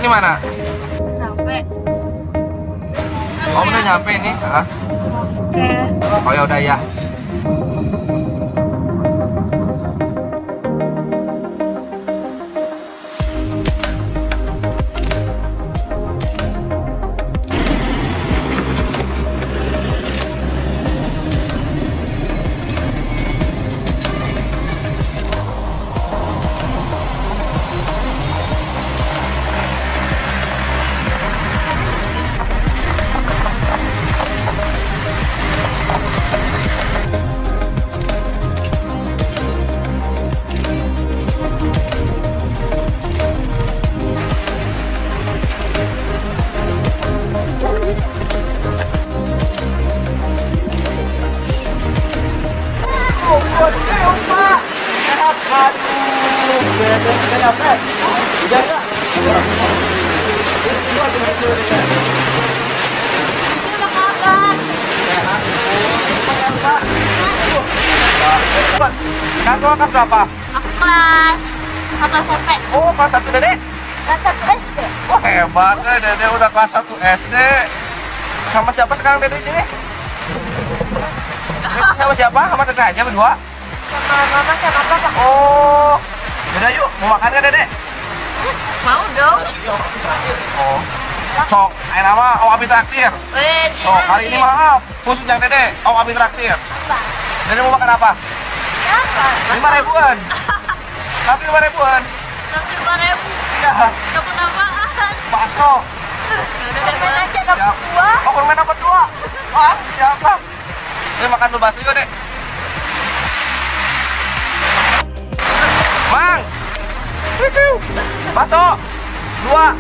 gimana? Sampai. Oh, udah nyampe nih. Hah? Oh ya udah ya. Kelas berapa? Aku kelas 1 SMP. Oh, kelas 1 Dede? Kelas 1 SD. Wah, hebat Dede udah kelas 1 SD. Sama siapa sekarang Dede di sini? Sama siapa? Sama teteh aja berdua? Sama mama sama papa. Oh, udah yuk, mau makan nggak Dede? Mau dong. Oh, sok, ayo nama Om Abi traktir. Oh, kali ini maaf, khusus yang Dede, Om Abi traktir. Dede mau makan apa? Apa? 5.000-an. Tapi 5.000-an. Tapi 5.000. Iya. Dapat apaan? Bakso. Udah main aja dapat Siap. 2. Oh, kurma dapat 2. Wah, siapa? Ini makan dulu bakso yuk, Dek. Mang. Bakso. 2.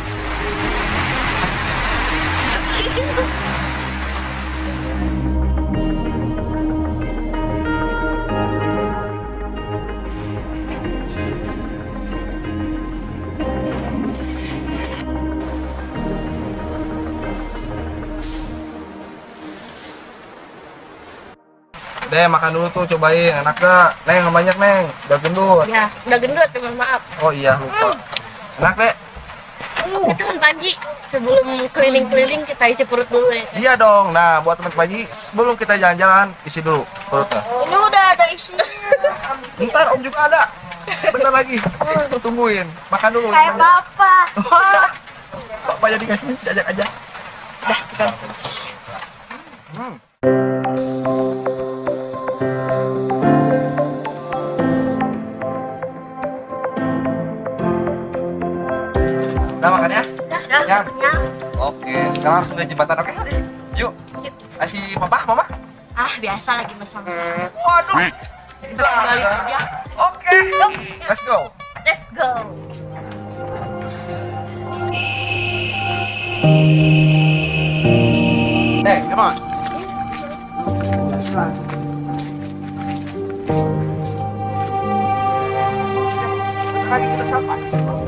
Deh, makan dulu tuh, cobain. Enak gak? Neng, yang banyak, Neng. Udah gendut. Ya, udah gendut, teman maaf. Oh iya, lupa. Enak, Dek? Itu kan Panji, sebelum keliling-keliling kita isi perut dulu ya. Iya dong. Nah, buat teman Panji, sebelum kita jalan-jalan, isi dulu perutnya. Ini udah ada isinya. Ntar Om juga ada. Bentar lagi. Tungguin. Makan dulu. Kayak papa. Bapak jadi kasih, jajak aja. Dah, kita. Udah makan ya? Dah, Ya. kenyang. Oke, sekarang langsung ke jembatan, oke? Yuk. Kasih papa, mama. Ah, biasa lagi bersama. Waduh. Kita tinggalin aja. Oke. Let's go. Let's go. Hey, come on. Lagi kita sampai.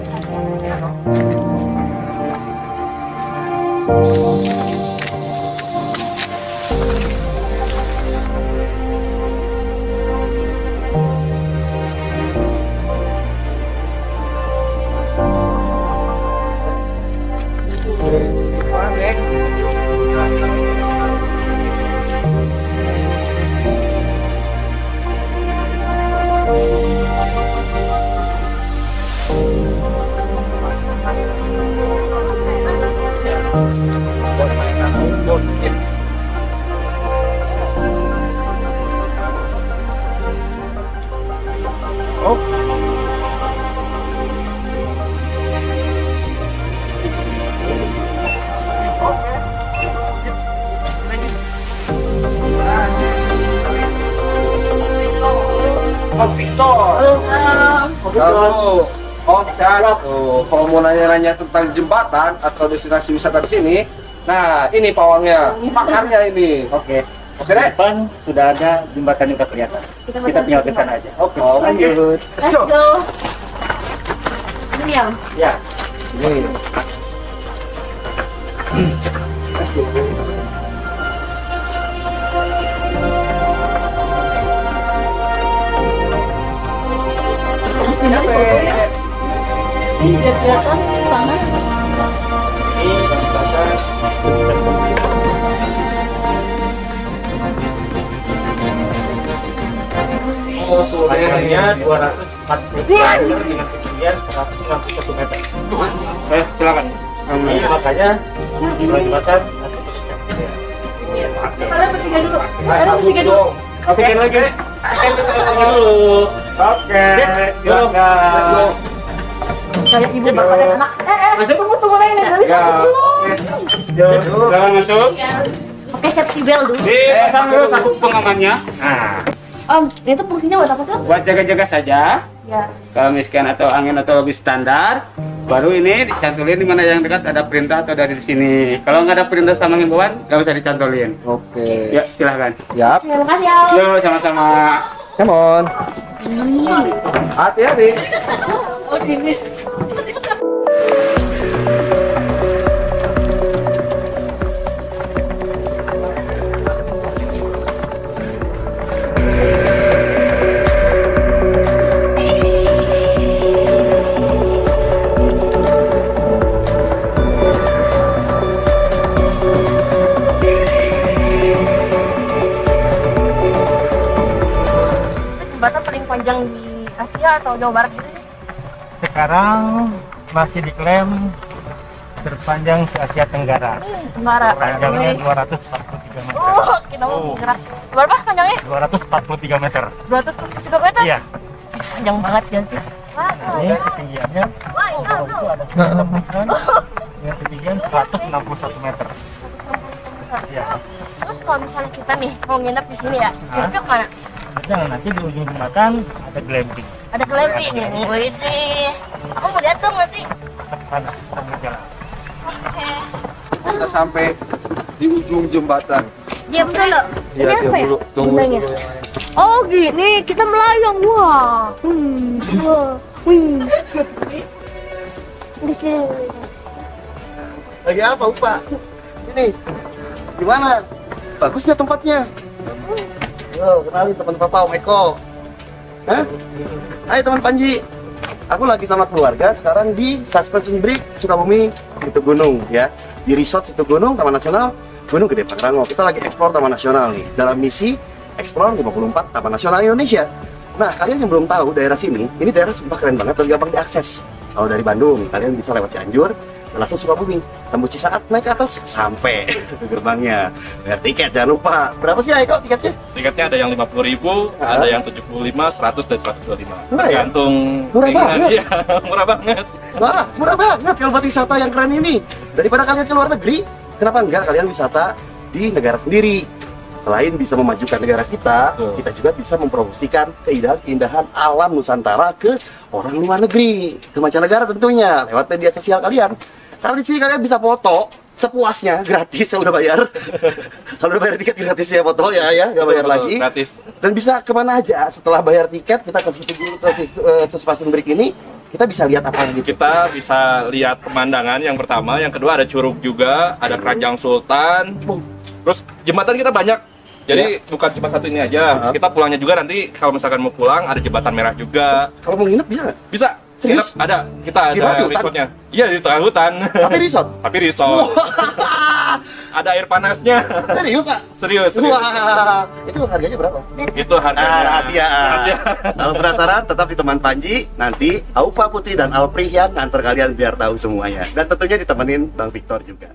Halo. Oh, sehat. Tuh, kalau mau nanya-nanya tentang jembatan atau destinasi wisata di sini, nah ini pawangnya, pakarnya ini. Oke. Oke deh. Depan sudah ada jembatan yang kelihatan. Kita tinggal ke sana aja. Oke. Lanjut. Let's go. Ini ya. Ya. Ini. Let's go. Ini biar kelihatan sana. Panjangnya 240 meter dengan ketinggian 161 meter. Silakan. Ini makanya jembatan Masukin lagi. Dulu. Oke. Silakan. Kayak ibu bapaknya anak. Tunggu lainnya dari Jangan masuk. Pakai safety belt dulu. Pasang dulu sabuk pengamannya. Nah, Om, itu fungsinya buat apa tuh? buat jaga-jaga saja. Ya. Kalau misalkan atau angin atau lebih standar, baru ini dicantolin di mana yang dekat ada perintah atau dari sini. Kalau nggak ada perintah sama himbauan, nggak usah dicantolin. Oke. Ya, silahkan. Siap. Terima kasih ya. Om. Yuk, sama-sama. Come on. Hati-hati. Oh, ini. Jembatan paling panjang di Asia atau Jawa Barat gitu sih? Sekarang masih diklaim terpanjang se Asia Tenggara. Tenggara. Panjangnya 243 meter. Oh, kita mau gerak. Berapa panjangnya? 243 meter. 203 meter? Iya. Panjang banget ya sih. Ini ketinggiannya itu ada 9 meter. Yang ketinggian 161 meter. Iya. Terus kalau misalnya kita nih mau nginep di sini ya, kira-kira mana? Jangan, nanti di ujung jembatan ada glamping. Ada glamping. Wih, aku mau lihat dong nanti. Sana sambil jalan. Oke. Kita sampai di ujung jembatan. Diam dulu. Iya, Ini diam apa ya? dulu. Tunggu. Gimana? Oh gini, kita melayang. Wah. Wah. Di sini. Lagi apa, Upa? Ini gimana? Bagus ya tempatnya? Yo, kenalin teman Papa, Om Eko. Hah? Hai teman Panji. Aku lagi sama keluarga sekarang di Suspension Bridge Sukabumi, Situ Gunung ya. Di resort Situ Gunung, Taman Nasional Gunung Gede Pangrango. Kita lagi eksplor Taman Nasional nih dalam misi Explore 54 Taman Nasional Indonesia. Nah, kalian yang belum tahu daerah sini, ini daerah sumpah keren banget dan gampang diakses. Kalau dari Bandung, kalian bisa lewat Cianjur, langsung Sukabumi, tembus Cisaat, naik ke atas, sampai ke gerbangnya. Bayar tiket, jangan lupa. Berapa sih Eko tiketnya? Tiketnya ada yang 50.000, ada yang 75, 100 dan 125. Murah ya? Tergantung Murah keinginan banget. dia. Murah banget. Wah, murah banget kalau buat wisata yang keren ini. Daripada kalian ke luar negeri, kenapa enggak kalian wisata di negara sendiri? Selain bisa memajukan negara kita, Betul. kita juga bisa mempromosikan keindahan alam Nusantara ke orang luar negeri, ke mancanegara tentunya, lewat media sosial kalian. Kalau di sini kalian bisa foto sepuasnya, gratis, saya udah bayar. Kalau udah bayar tiket gratis ya foto ya, nggak bayar Betul, lagi. gratis. Dan bisa kemana aja setelah bayar tiket, kita ke situ dulu ke Suspension Bridge ini, kita bisa lihat apa gitu. Kita bisa lihat pemandangan yang pertama, yang kedua ada curug juga, ada Kerajang Sultan. Terus jembatan kita banyak. Jadi bukan cuma satu ini aja. Kita pulangnya juga nanti kalau misalkan mau pulang ada jembatan merah juga. Kalau mau nginep bisa nggak? Bisa. Serius? Nginep ada. Kita Di mana, ada di hutan? resortnya. Iya di tengah hutan. Tapi resort? Tapi resort. Ada air panasnya. Serius Kak? Serius. Wah, itu harganya berapa? Itu harganya. Rahasia. Rahasia. Kalau penasaran, tetap di teman Panji. Nanti Aufa Putri dan Alpri yang nganter kalian biar tahu semuanya. Dan tentunya ditemenin Bang Victor juga.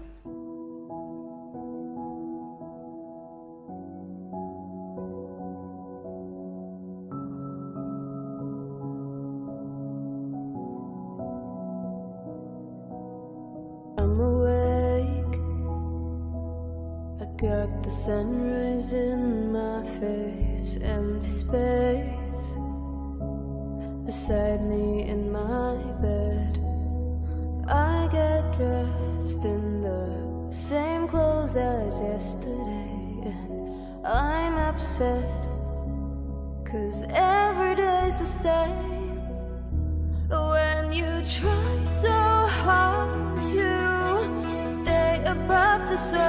I'm awake. I got the sunrise in my face, empty space beside me in my bed. I get dressed in the same clothes as yesterday, and I'm upset 'cause every day's the same. When you try so hard to stay above the surface,